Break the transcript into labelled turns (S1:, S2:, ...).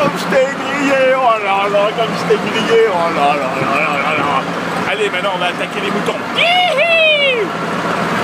S1: comme je t'ai grillé, oh là là, comme je t'ai grillé, oh là là là là là là. Allez, maintenant on va attaquer les moutons. Hihi.